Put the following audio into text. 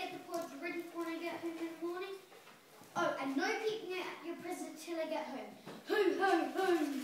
get the pods ready for when I get home in the morning. Oh, and no peeking at your present till I get home. Ho, ho, ho!